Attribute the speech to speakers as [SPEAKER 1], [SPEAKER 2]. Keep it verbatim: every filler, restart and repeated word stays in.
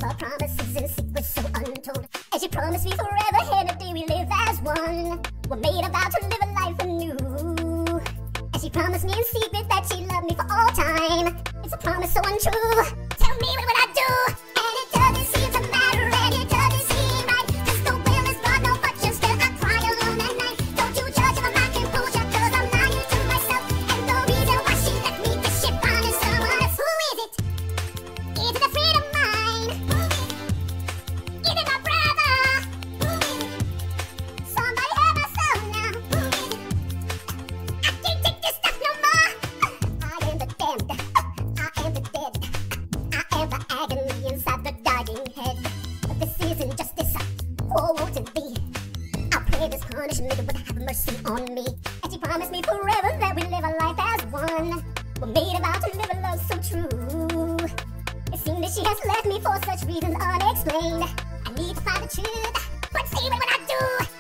[SPEAKER 1] our promises and secrets so untold. And she promised me forever, and a day we live as one. We're made a vow to live a life anew. And she promised me in secret that she loved me for all time. It's a promise so untrue. Tell me, what would I do? And it doesn't seem to matter, and it doesn't seem right. 'Cause the will is God, no, but just still I cry alone at night. Don't you judge if I'm not composure, 'cause I'm lying to myself. And the reason why she left me to ship on is someone else. Who is it? Is it a friend of mine? Who is it? Is it my brother? Who is it? Somebody help us out now. Who is it? I can't take this stuff no more. I am the damned. I am the dead. I am the agony inside the dying head. But this isn't justice. Woe, woe to thee. I pray this punishment would have mercy on me. And she promised me forever that we live a life as one. We're made a vow to live a love so true. It seems that she has left me for such reasons unexplained. I need to find the truth. But see, what would I do?